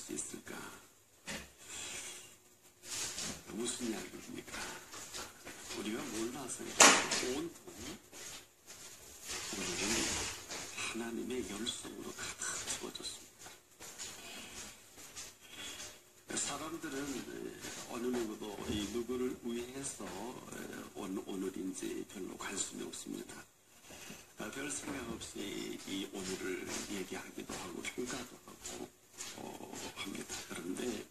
수 있을까? 무슨 이야기입니까? 우리가 몰라서 온통 오늘은 하나님의 열성으로 가득 채워졌습니다. 사람들은 어느 누구도 이 누구를 위해서 온 오늘인지 별로 관심이 없습니다. 별 생각 없이 이 오늘을 얘기하기도 하고 평가도 하고 합니다. 그런데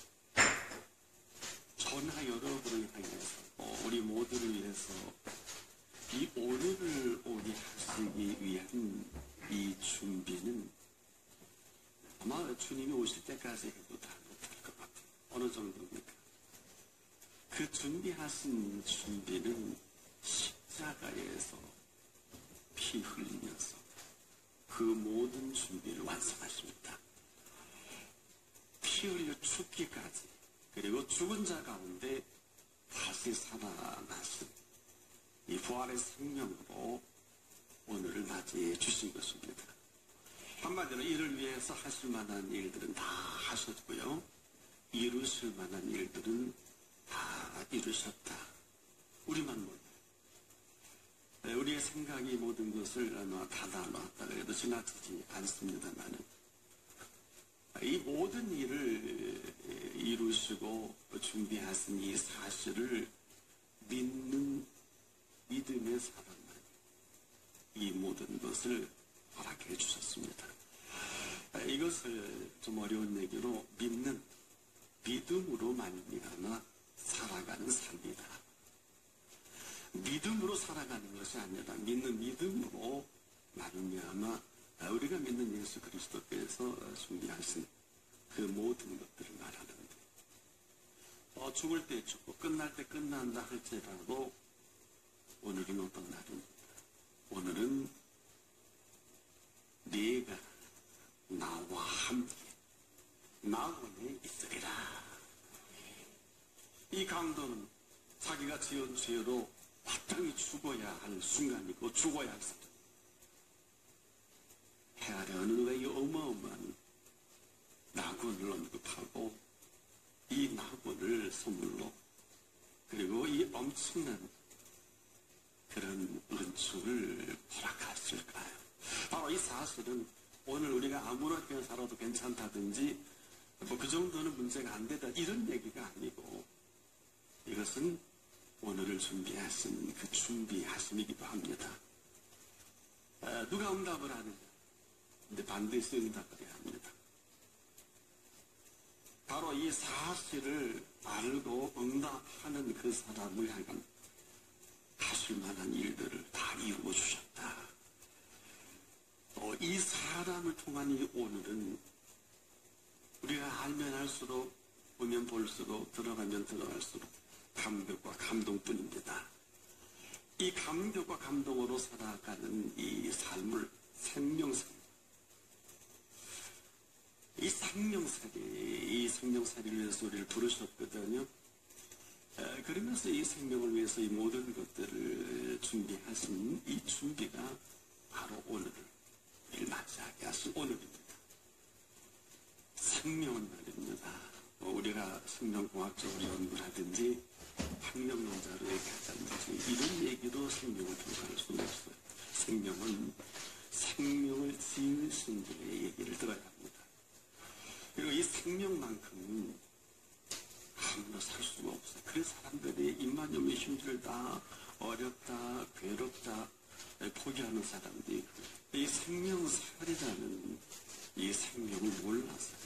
저나 여러분을 향해서 우리 모두를 위해서 이 오늘을 오게 하시기 위한 이 준비는 아마 주님이 오실 때까지 해도 다 못할 것 같아요. 어느 정도입니까? 그 준비하신 준비는 십자가에서 피 흘리면서 그 모든 준비를 완성하십니다. 피 흘려 죽기까지, 그리고 죽은 자 가운데 다시 살아나신 이 부활의 생명으로 오늘을 맞이해 주신 것입니다. 한마디로 이를 위해서 하실 만한 일들은 다 하셨고요. 이루실 만한 일들은 다 이루셨다. 우리만 몰라요. 우리의 생각이 모든 것을 닫아 놨다 그래도 지나치지 않습니다만 이 모든 일을 이루시고 준비하신 이 사실을 믿는 믿음의 사람만 이 모든 것을 허락해 주셨습니다. 이것을 좀 어려운 얘기로 믿는 믿음으로 말미암아 살아가는 삶이다. 믿음으로 살아가는 것이 아니라 믿는 믿음으로 말미암아 우리가 믿는 예수 그리스도께서 준비하신 그 모든 것들을 말하는데 죽을 때 죽고 끝날 때 끝난다 할지라도 오늘은 어떤 날입니까? 오늘은 네가 나와 함께 낙원에 있으리라. 이 강도는 자기가 지은 죄로 마땅히 죽어야 할 순간이고 죽어야 할 사람. 해 아래 어느 누가 이 어마어마한 낙원을 언급하고 이 낙원을 선물로 그리고 이 엄청난 그런 은총을 허락하실까요? 바로 이 사실은 오늘 우리가 아무렇게나 살아도 괜찮다든지 그 정도는 문제가 안 되다 이런 얘기가 아니고 이것은 오늘을 준비하신 그 준비하심이기도 합니다. 누가 응답을 하느냐? 근데 반드시 응답을 해야 합니다. 바로 이 사실을 알고 응답하는 그 사람을 향한 하실 만한 일들을 다 이루어 주셨다. 이 사람을 통한 이 오늘은 우리가 알면 알수록 보면 볼수록 들어가면 들어갈수록 감격과 감동뿐입니다. 이 감격과 감동으로 살아가는 이 삶을 생명살이, 이 생명살이를 위해서 우리를 부르셨거든요. 그러면서 이 생명을 위해서 이 모든 것들을 준비하신 이 준비가 바로 오늘을 맞이하게 하신 오늘입니다. 생명은 말입니다. 우리가 생명공학적으로 연구를 하든지 학명론자로 얘기하든지 이런 얘기로 생명을 평가할 수는 없어요. 생명은 생명을 지으신 분의 얘기를 들어야 합니다. 그리고 이 생명만큼은 아무나 살 수가 없어요. 그래서 사람들이 입만 열면 힘들다, 어렵다, 괴롭다 포기하는 사람들이 이 생명살이라는 이 생명을 몰라서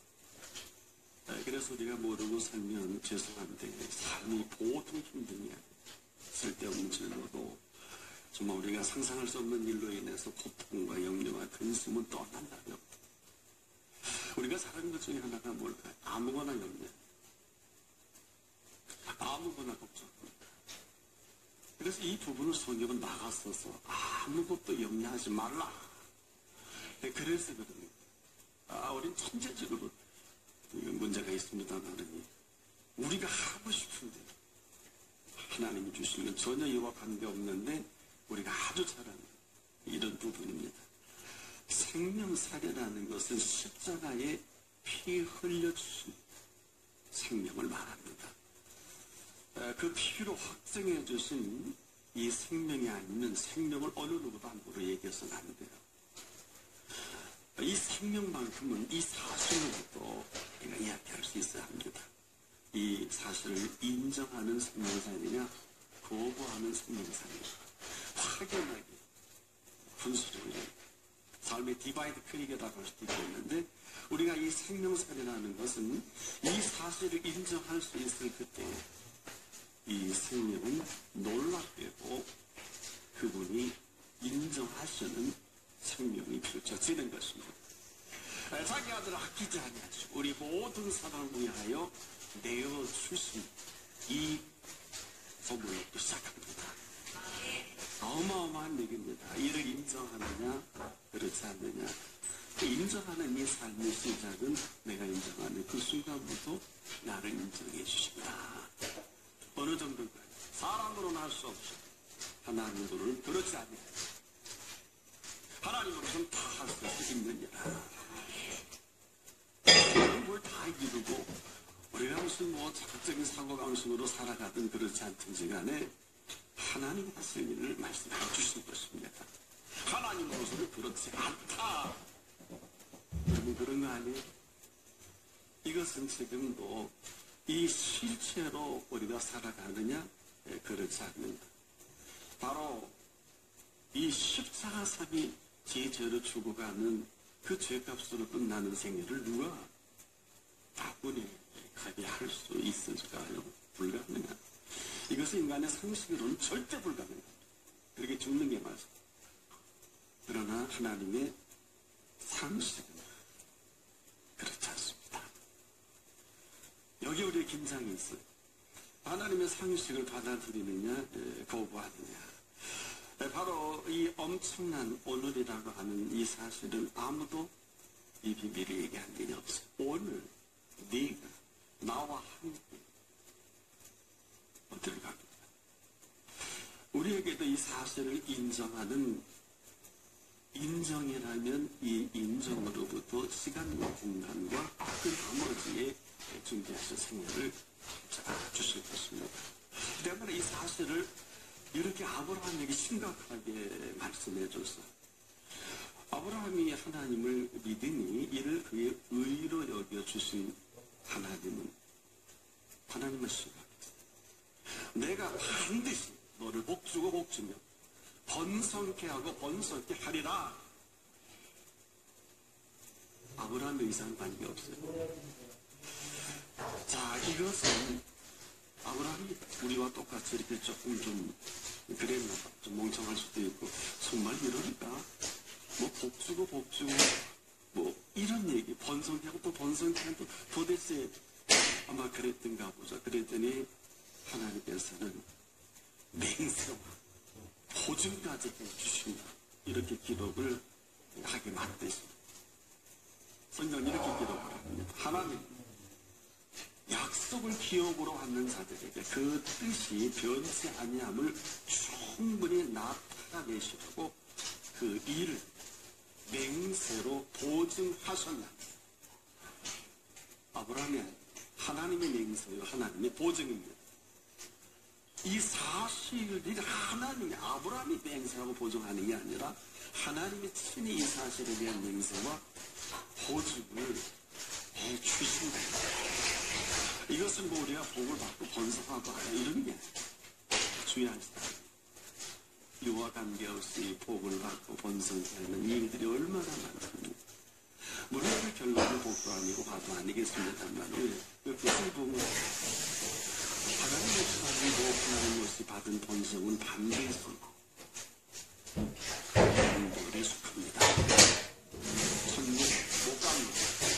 그래서 우리가 모르고 살면 죄송한데 삶이 보통 힘드냐 쓸데없는 질로도 정말 우리가 상상할 수 없는 일로 인해서 고통과 염려와 근심은 떠난다면 우리가 사는 것 중에 하나가 뭘까요? 아무거나 염려, 아무거나 걱정합니다. 그래서 이 부분을 성경은 막았어서 아무것도 염려하지 말라. 그래서 그럽니다. 우린 천재적으로 문제가 있습니다만 우리가 하고 싶은데 하나님이 주시는 전혀 이와 관계없는데 우리가 아주 잘하는 이런 부분입니다. 생명사례라는 것은 십자가의 피 흘려주신 생명을 말합니다. 그 피로 확정해 주신 이 생명이 아니면 생명을 어느 누구도 함부로 얘기해서는 안 돼요. 이 생명만큼은 이 사실로부터 우리가 이야기할 수 있어야 합니다. 이 사실을 인정하는 생명사이냐 거부하는 생명사이냐 확연하게 분수적으로 삶의 디바이드 크릭이라고 할 수도 있겠는데 우리가 이 생명사이라는 것은 이 사실을 인정할 수 있을 그때 이 생명은 놀랍게도 그분이 인정하시는 생명이 펼쳐지는 것입니다. 자기 아들을 아끼지 아니하시고 우리 모든 사람을 위하여 내어주신 이 본문부터 시작합니다. 어마어마한 얘기입니다. 이를 인정하느냐 그렇지 않느냐. 인정하는 이 삶의 시작은 내가 인정하는 그 순간부터 나를 인정해 주십니다. 어느 정도까지 사람으로는 할 수 없이 하나님으로는 그렇지 않느냐. 하나님으로서는 다 할 수 있느니라. 뭘 다 이루고 우리가 무슨 자극적인 사고방식으로 살아가든 그렇지 않든지 간에 하나님이 하실 일을 말씀해 주신 것입니다. 하나님으로서는 그렇지 않다. 여러분 그런 거 아니에요? 이것은 지금도 이 실체로 우리가 살아가느냐 그렇지 않는다. 바로 이 십자가 삶이 제 죄로 죽어가는 그 죄값으로 끝나는 생애를 누가 바꾸니 가게 할 수 있을까요? 불가능한. 이것은 인간의 상식으로는 절대 불가능합니다. 그렇게 죽는 게 맞아요. 그러나 하나님의 상식은 그렇지 않습니다. 여기 우리의 긴장이 있어요. 하나님의 상식을 받아들이느냐 거부하느냐. 바로 이 엄청난 오늘이라고 하는 이 사실은 아무도 이 비밀을 얘기한 일이 없어요. 오늘 네가 나와 함께 어디를 갑니다. 우리에게도 이 사실을 인정하는 인정이라면 이 인정으로부터 시간과 공간과 그 나머지에 준비하신 생애를 주실 것입니다. 때문에 이 사실을 이렇게 아브라함에게 심각하게 말씀해 줬어. 아브라함이 하나님을 믿으니 이를 그의 의로 여겨주신 하나님은 심각했어. 내가 반드시 너를 복주고 복주며 번성케 하고 번성케 하리라. 아브라함의 의사는 관계 없어요. 자, 이것은 아브라함이 우리와 똑같이 이렇게 조금 좀 그랬나 봐. 좀 멍청할 수도 있고 정말 이러니까 뭐 복주고 뭐 이런 얘기 번성케 하고 또 번성케 하고 도대체 아마 그랬던가 보자. 그랬더니 하나님께서는 맹세와 보증까지 해주신다. 이렇게 기록을 하게 만드십니다. 성경은 이렇게 기록을 합니다. 하나님 약속을 기억으로 하는 자들에게 그 뜻이 변치 아니함을 충분히 나타내시려고 그 일을 맹세로 보증하셨나. 아브라함이 하나님의 맹세요. 하나님의 보증입니다. 이 사실이 하나님이 아브라함이 맹세하고 보증하는 게 아니라 하나님이 친히 이 사실에 대한 맹세와 보증을 해주신다. 이것은 뭐 우리가 복을 받고 번성하고 이런 게 중요한 사람. 이와 관계없이 복을 받고 번성하는 일들이 얼마나 많습니까? 물론 그 결론은 복도 아니고 화도 아니겠습니다만 그것을 보면 하나님의 사람이고 하나님으로서 받은 번성은 반드시 천국에 속합니다. 천국 못 갑니다.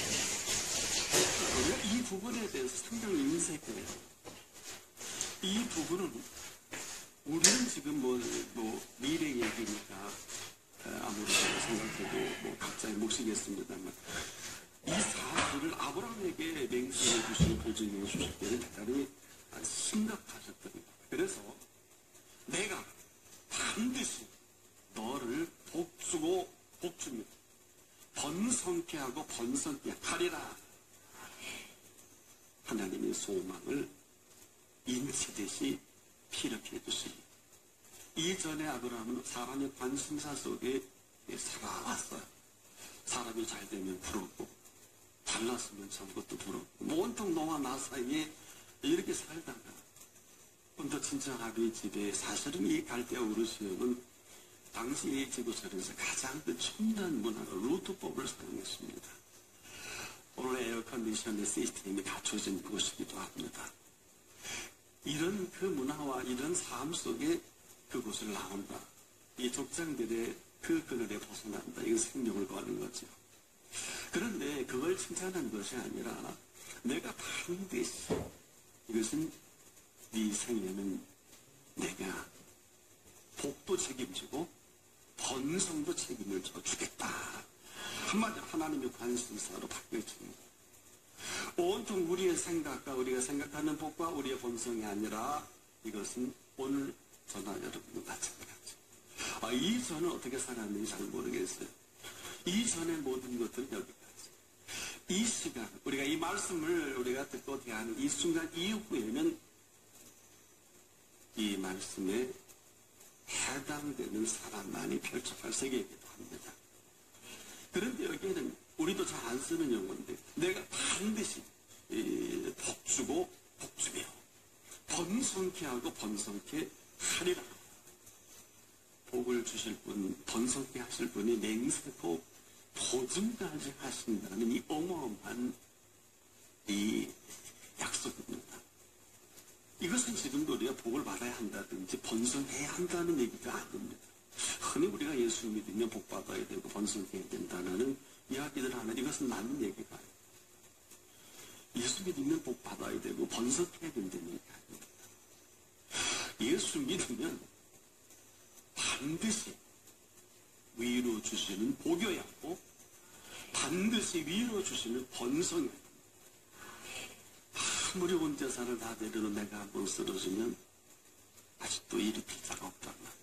우리가 이 부분에 대해서 상당히 인색해요. 이 부분은 우리는 지금 미래 얘기니까 아무리 생각해도 각자의 몫이겠습니다만 이 사실을 아브라함에게 맹세해 주시고 보증해 주실 때는 대단히 심각하셨던 거예요. 그래서 내가 반드시 너를 복주고 복줍니다. 번성케 하고 번성케 하리라. 하나님의 소망을 인치듯이 피력해 주시니 이전에 아브라함은 사람의 관심사 속에 살아왔어요. 사람이 잘 되면 부럽고 잘났으면 저것도 부럽고 온통 너와 나 사이에 이렇게 살다가 더 진정하게 집에 사실은 이 갈대아 우르시엄은 당시 이 지구촌에서 가장 그 첨단 문화로 루트법을 사용했습니다. 오늘 에어컨디션의 시스템이 갖춰진 곳이기도 합니다. 이런 그 문화와 이런 삶 속에 그곳을 나온다. 이 족장들의 그 그늘에 벗어난다. 이건 생명을 거는 거죠. 그런데 그걸 칭찬한 것이 아니라 내가 반드시 이것은 네 생애는 내가 복도 책임지고 번성도 책임을 져주겠다. 한마디로 하나님의 관심사로 바뀌어집니다. 온통 우리의 생각과 우리가 생각하는 복과 우리의 본성이 아니라 이것은 오늘 저나 여러분도 마찬가지. 이전은 어떻게 살았는지 잘 모르겠어요. 이전의 모든 것들은 여기까지. 이 시간, 우리가 이 말씀을 우리가 듣고 대하는 이 순간 이후에는 이 말씀에 해당되는 사람만이 펼쳐갈 세계이기도 합니다. 그런데 여기에는 우리도 잘 안 쓰는 용어인데 내가 반드시 복주고 복주며 번성케 하고 번성케 하리라. 복을 주실 분, 번성케 하실 분이 맹세코 보증까지 하신다는 이 어마어마한 이 약속입니다. 이것은 지금도 우리가 복을 받아야 한다든지 번성해야 한다는 얘기가 아닙니다. 흔히 우리가 예수 믿으면 복 받아야 되고 번성해야 된다는 이야기들 하는 이것은 맞는 얘기가 아니에요. 예수 믿으면 복 받아야 되고 번성해야 된다는 얘기 아닙니다. 예수 믿으면 반드시 위로 주시는 복이었고 반드시 위로 주시는 번성이었고 아무리 온 재산을 다 내려도 내가 한번 쓰러지면 아직도 일으킬 자가 없단 말이야.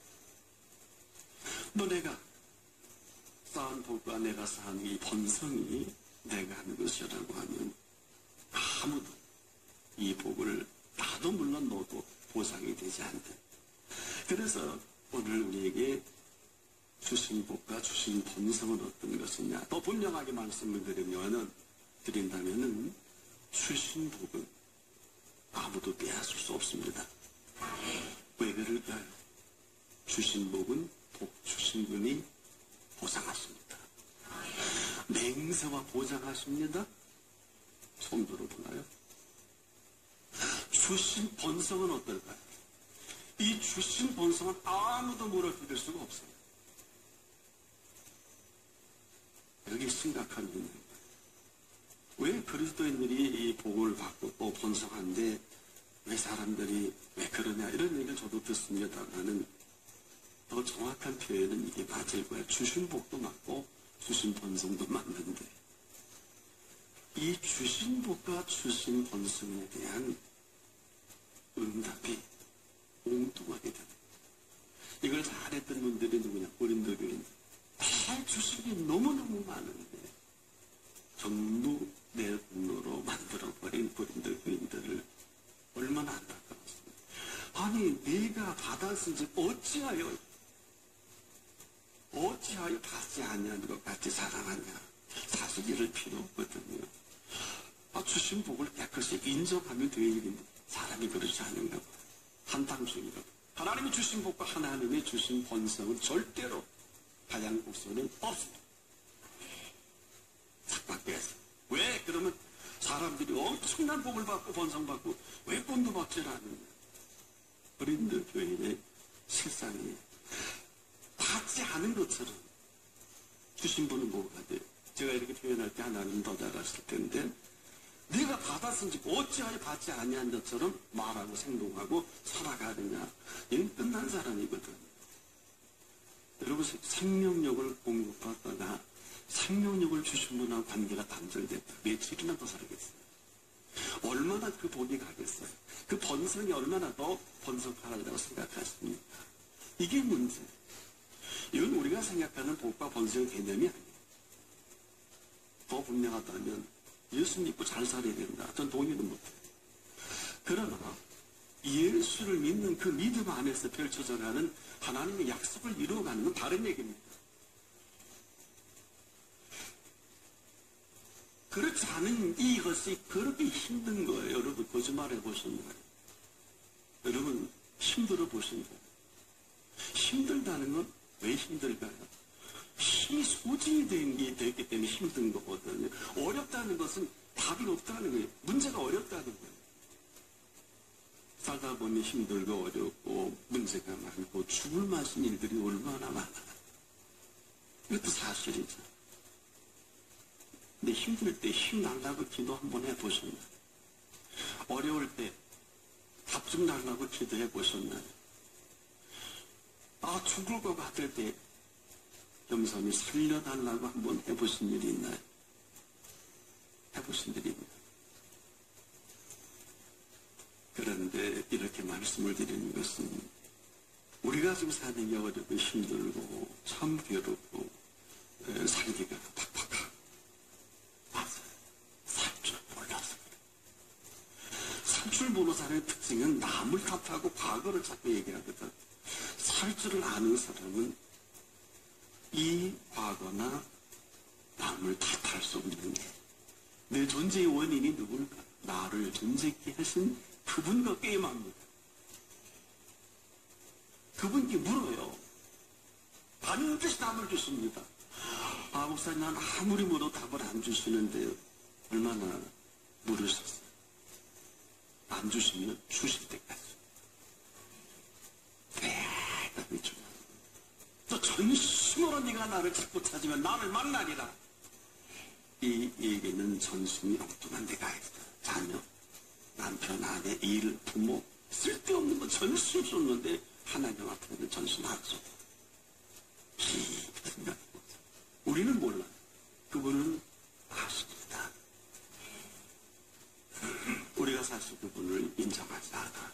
너 내가 쌓은 복과 내가 쌓은 이 번성이 내가 하는 것이라고 하면 아무도 이 복을 나도 물론 너도 보상이 되지 않는. 그래서 오늘 우리에게 주신 복과 주신 번성은 어떤 것이냐. 더 분명하게 말씀을 드린다면은 주신 복은 아무도 빼앗을 수 없습니다. 왜 그럴까요? 주신 복은 복 주신 분이 보상하십니다. 맹세와 보장하십니다. 손 들어보나요? 주신 번성은 어떨까요? 이 주신 번성은 아무도 무너뜨릴 수가 없어요. 여기 심각한 문제입니다. 왜 그리스도인들이 이 복을 받고 또 번성한데 왜 사람들이 왜 그러냐 이런 얘기를 저도 듣습니다만은 더 정확한 표현은 이게 맞을 거예요. 주신 복도 맞고 주신 번성도 맞는데 이 주신 복과 주신 번성에 대한 응답이 엉뚱하게 되는. 이걸 잘했던 분들이 누구냐? 고린도 교인. 다 주신 게 너무너무 많은데 전부 내 분노로 만들어버린 고린도 교인들을 얼마나 안타까웠습니까? 아니 네가 받았은지 어찌하여 받지 아니하는 것 같이 사랑하냐? 사실 이럴 필요 없거든요. 주신 복을 깨끗이 인정하면 될 일인데 사람이 그러지 않은가 봐요. 한탕주의가. 하나님이 주신 복과 하나님이 주신 번성은 절대로 가양국소는 없습니다. 착각해서. 왜? 그러면 사람들이 엄청난 복을 받고 번성받고 왜 본도 받질 않느냐? 고린도 교인의 실상이 받지 않은 것처럼 주신 분은 뭐가 돼요? 제가 이렇게 표현할 때 하나님은 더 잘하실 텐데 네가 받았은지 어찌하여 받지 아니한 것처럼 말하고 행동하고 살아가느냐. 이건 끝난 사람이거든. 여러분 생명력을 공급받다가 생명력을 주신 분하고 관계가 단절됐다. 며칠이나 더 살겠어요. 얼마나 그 복이 가겠어요. 그 번성이 얼마나 더 번성하라고 생각하십니까? 이게 문제. 이건 우리가 생각하는 복과 번성의 개념이 아니에요. 더 분명하다면 예수 믿고 잘 살아야 된다. 전 동의는 못해요. 그러나 예수를 믿는 그 믿음 안에서 펼쳐져가는 하나님의 약속을 이루어가는 건 다른 얘기입니다. 그렇지 않은 이것이 그렇게 힘든 거예요. 여러분 거짓말 해보셨나요? 여러분 힘들어 보신가요? 힘들다는 건 왜 힘들까요? 힘이 소진이 됐기 때문에 힘든 거거든요. 어렵다는 것은 답이 없다는 거예요. 문제가 어렵다는 거예요. 살다 보면 힘들고 어렵고 문제가 많고 죽을 맛인 일들이 얼마나 많아요. 이것도 사실이죠. 근데 힘들 때 힘 달라고 기도 한번 해보셨나요? 어려울 때 답 좀 달라고 기도해 보셨나요? 죽을 것 같을 때 겸손히 살려달라고 한번 해보신 일이 있나요? 해보신 일이 있나요? 그런데 이렇게 말씀을 드리는 것은 우리가 지금 사는 게 어렵고 힘들고 참 괴롭고 살기가 팍팍하고 맞아요. 살 줄 몰라서 그래. 살 줄 모르는 사람의 특징은 남을 탓하고 과거를 자꾸 얘기하거든. 살 줄을 아는 사람은 이 과거나 남을 탓할 수 없는 게 내 존재의 원인이 누굴까? 나를 존재있게 하신 그분과 게임합니다. 그분께 물어요. 반드시 답을 주십니다. 목사님, 난 아무리 물어도 답을 안 주시는데요. 얼마나 물으셨어요? 안 주시면 주실 때까지. 대답이 중요해요. 또 전심으로 네가 나를 자꾸 찾으면 나를 만나리라. 이 얘기는 전심이 엉뚱한 데가 있어. 자녀, 남편, 아내, 일, 부모, 쓸데없는 거 전심 쏟는데 하나님 앞에는 전심 안 쏟아. 깊이 생각해보자. 우리는 몰라. 그분은 아십니다. 우리가 사실 그분을 인정하지 않아.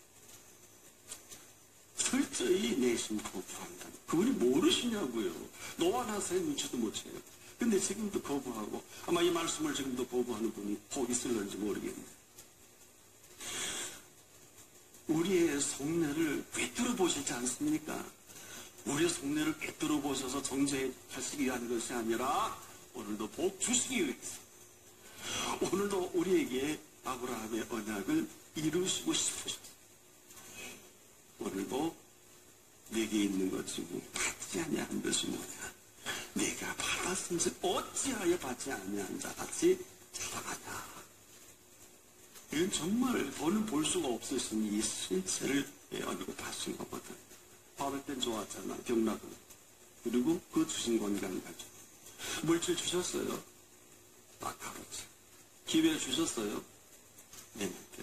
철저히 내심 거부한다. 그분이 모르시냐고요. 너와 나 사이 눈치도 못 채요. 근데 지금도 거부하고 아마 이 말씀을 지금도 거부하는 분이 혹 있을런지 모르겠네요. 우리의 속내를 꿰뚫어 보시지 않습니까? 우리의 속내를 꿰뚫어 보셔서 정죄하시기 위한 것이 아니라 오늘도 복 주시기 위해서 오늘도 우리에게 아브라함의 언약을 이루시고 싶으셨어요. 오늘도 내게 있는 것 중에 받지 아니한 것이 뭐냐? 내가 받았은즉 어찌하여 받지 아니한 자같이 살아가냐? 이건 정말 돈은 볼 수가 없으신 이 실체를 언급하신 거거든. 받을 땐 좋았잖아. 경락은. 그리고 그 주신 건강 가지고. 물질 주셨어요. 아까웠지. 기회 주셨어요. 내 맘대로.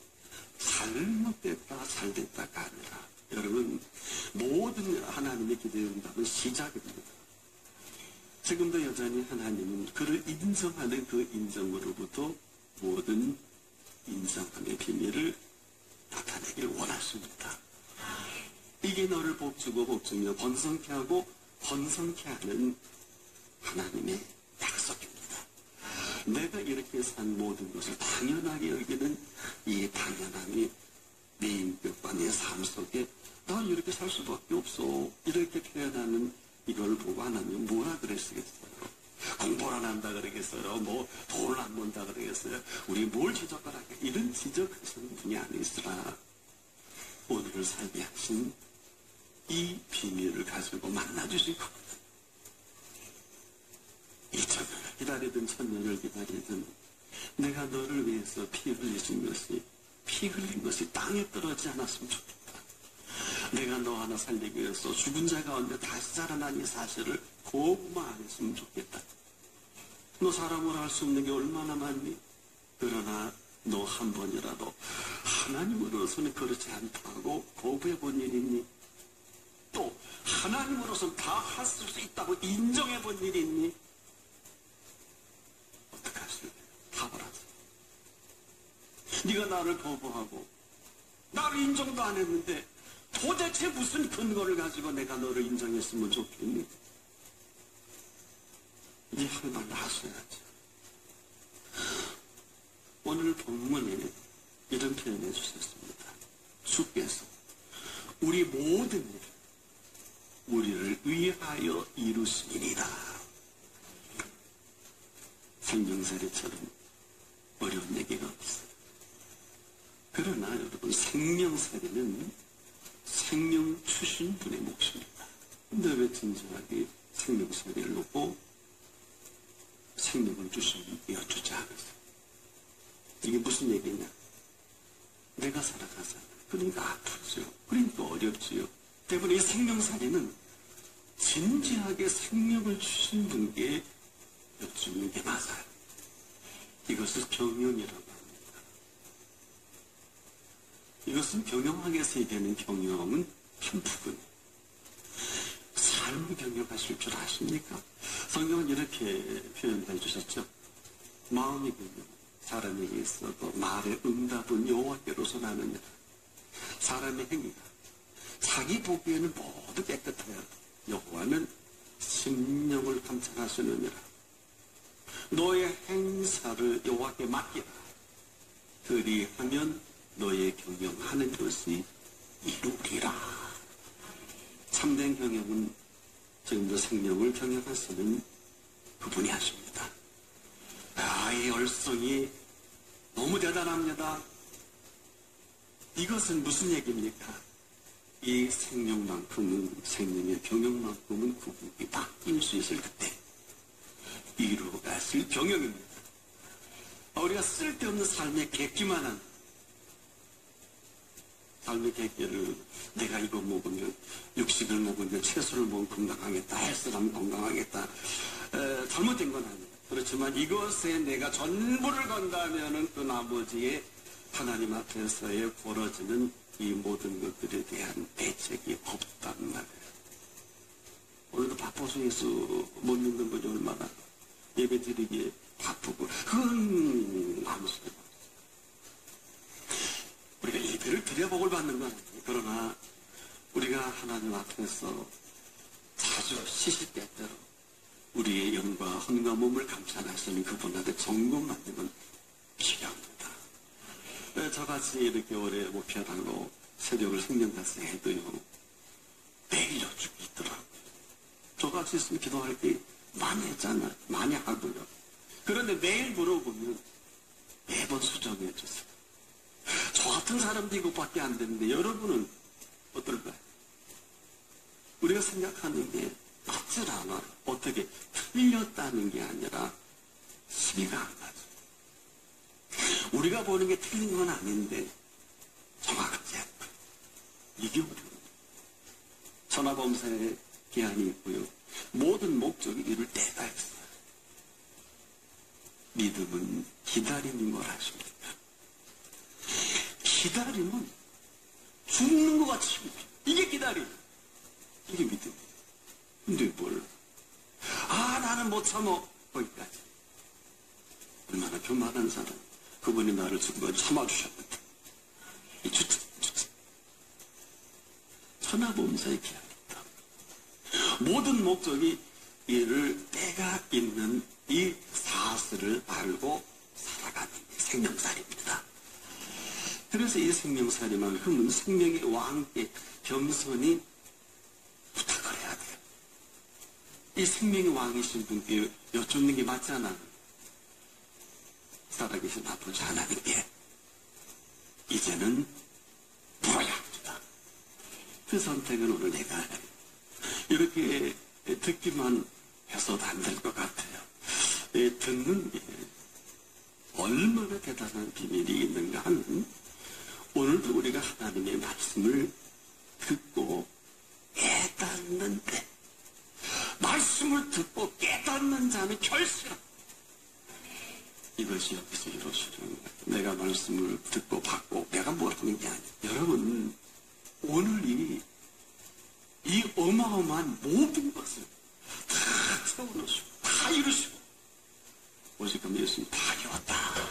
잘못됐다, 잘됐다가 아니라 여러분 모든 하나님의 기도의 응답은 시작입니다. 지금도 여전히 하나님은 그를 인정하는 그 인정으로부터 모든 인정함의 비밀을 나타내기를 원하십니다. 이게 너를 복주고 복주며 번성케 하고 번성케 하는 하나님의 약속입니다. 내가 이렇게 산 모든 것을 당연하게 여기는 이 당연함이 내 인격과 내 삶 속에 난 이렇게 살 수밖에 없어 이렇게 표현하는 이걸 보고 하나님 뭐라 그랬겠어요? 공부를 안 한다 그러겠어요? 뭐 돈을 안 번다 그러겠어요? 우리 뭘 지적하라 이런 지적하시는 분이 아니시라 오늘을 살게 하신 이 비밀을 가지고 만나주신 겁니다. 2000년을 기다리든 1000년을 기다리든 내가 너를 위해서 피 흘린 것이 땅에 떨어지지 않았으면 좋겠다. 내가 너 하나 살리기 위해서 죽은 자 가운데 다시 살아난 이 사실을 거부만 안 했으면 좋겠다. 너 사람으로 할 수 없는 게 얼마나 많니? 그러나 너 한 번이라도 하나님으로서는 그렇지 않다고 거부해 본 일이 있니? 또 하나님으로서는 다 할 수 있다고 인정해 본 일이 있니? 어떻게 하실래요? 답을 하세요. 네가 나를 거부하고 나를 인정도 안 했는데 도대체 무슨 근거를 가지고 내가 너를 인정했으면 좋겠니? 이 할 말 하셔야죠. 오늘 본문에 이런 표현해 주셨습니다. 주께서 우리 모든 일을 우리를 위하여 이루시니라. 생명살이처럼 어려운 얘기가 없어요. 그러나 여러분, 생명살이는 생명 주신 분의 몫입니다. 근데 왜 진지하게 생명살이를 놓고 생명을 주신 분이 여쭈지 않았어요? 이게 무슨 얘기냐? 내가 살아가잖아. 그러니까 아프죠. 그러니까 어렵지요. 때문에 이 생명살이는 진지하게 생명을 주신 분께 여쭈는 게 맞아요. 이것을 경영이라고 합니다. 이것은 경영학에서 얘기하는 경영은 편프군. 삶을 경영하실 줄 아십니까? 성경은 이렇게 표현해 주셨죠. 마음이 경영. 사람에게 있어도 말의 응답은 여호와께로서 나느니라. 사람의 행위가 자기 보기에는 모두 깨끗해요. 여호와는 심령을 감찰하시느니라. 너의 행사를 여호와께 맡기라. 그리하면 너의 경영하는 것이 이루리라. 참된 경영은 지금도 생명을 경영하시는 그분이 하십니다. 이 얼성이 너무 대단합니다. 이것은 무슨 얘기입니까? 이 생명만큼은, 생명의 경영만큼은 그분이 바뀔 수 있을 그때 이루어가실 경영입니다. 우리가 쓸데없는 삶의 객기만한 삶의 객기를 내가 이거 먹으면, 육식을 먹으면, 채소를 먹으면 건강하겠다, 헬스를 하면 건강하겠다, 잘못된 건 아니에요. 그렇지만 이것에 내가 전부를 건다면은 그 나머지에 하나님 앞에서의 벌어지는 이 모든 것들에 대한 대책이 없단 말이에요. 오늘도 바빠서 예수 못 믿는 분이 얼마나 예배 드리기에 바쁘고, 그건 아무 소리 없어요. 우리가 예배를 드려 복을 받는 건 아니에요. 그러나 우리가 하나님 앞에서 자주 시시때때로 우리의 영과 혼과 몸을 감찰하시는 그분한테 점검받는 건 필요합니다. 저같이 이렇게 오래 목표하고 새벽을 생명다스 해도요, 매일 여쭈고 있더라고요. 저같이 있으면 기도할 때 많이 했잖아요. 많이 하고요. 그런데 매일 물어보면 매번 수정해 주세요. 저 같은 사람도 이것밖에 안 되는데 여러분은 어떨까요? 우리가 생각하는 게 맞질 않아요. 어떻게 틀렸다는 게 아니라 시비가 안 맞아요. 우리가 보는 게 틀린 건 아닌데 정확하지 않고, 이게 어려워요. 천하범사에 기한이 있고요. 모든 목적이 이룰 때가 있어요. 믿음은 기다리는 걸 아십니까? 기다림은 죽는 것 같이 힘들어요. 이게 기다림. 이게 믿음이에요. 근데 뭘? 나는 못 참어. 거기까지. 얼마나 교만한 사람. 그분이 나를 죽은 건 참아주셨는데. 이 주책. 천하범사의 기한이 있다. 모든 목적이 이를 때가 있는 이 사슬을 알고 살아가는 생명살입니다. 그래서 이 생명살이만큼은 생명의 왕께 겸손히 부탁을 해야 돼요. 이 생명의 왕이신 분께 여쭙는 게 맞잖아. 살아계신 아버지 하나님께 이제는 물어야 합니다. 그 선택은 오늘 내가 해요. 이렇게 듣기만 해서도 안 될 것 같아요. 듣는 게 얼마나 대단한 비밀이 있는가 하는, 오늘도 우리가 하나님의 말씀을 듣고 깨닫는데, 말씀을 듣고 깨닫는 자는 결실함. 이것이 여기서 이루어지는 거예요. 내가 말씀을 듣고 받고 내가 뭘 하는 게 아니에요. 여러분, 오늘이 이 어마어마한 모든 것을 다 채워넣으시고 다 이루시고, 오직 그럼 예수님 다 이뤘다.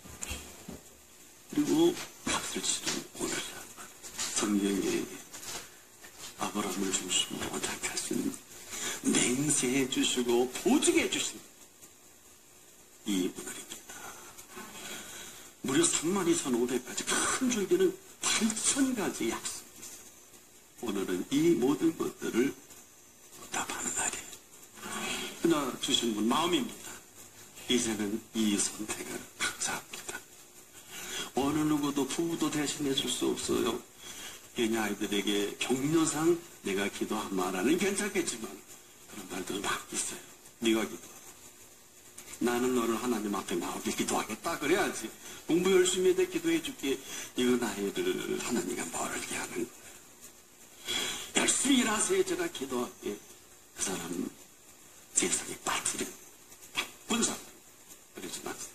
그리고 값을 치른 오늘이야. 성경에 아브라함을 중심으로 택하신, 맹세해 주시고 보증해 주신 이 오늘입니다. 무려 32,500가지, 큰 줄기는 8,000가지 약속이 있어요. 오늘은 이 모든 것들을 답하는 날이에요. 그러나 주신 분 마음입니다. 이제는 이 선택을 감사합니다. 어느 누구도 부부도 대신해 줄 수 없어요. 괜히 아이들에게 격려상 내가 기도한 말하는 괜찮겠지만 그런 말들은 막 있어요. 네가 기도하라. 나는 너를 하나님 앞에 나오게 기도하겠다. 그래야지. 공부 열심히 해 기도해 줄게. 이건 아이를 하나님과 멀게 하는 거예요. 열심히 일하세요. 제가 기도할게. 그 사람 세상에 빠지는 나쁜 사람. 그러지 마세요.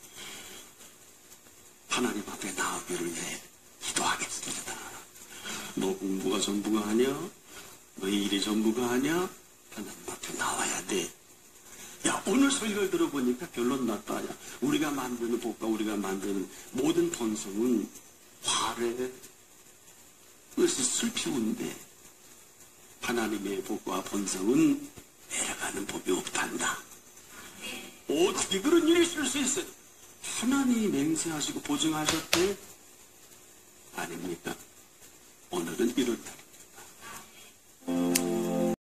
하나님 앞에 나오기를 위해 기도하겠습니다. 너 공부가 전부가 아니야? 너의 일이 전부가 아니야? 하나님 앞에 나와야 돼. 야, 오늘 설교를 들어보니까 결론 났다. 야, 우리가 만드는 복과 우리가 만드는 모든 본성은 화래. 그것이 슬피운데 하나님의 복과 본성은 내려가는 법이 없단다. 어떻게 그런 일이 있을 수 있어요? 하나님이 맹세하시고 보증하셨대? 아닙니까? 오늘은 이런 날.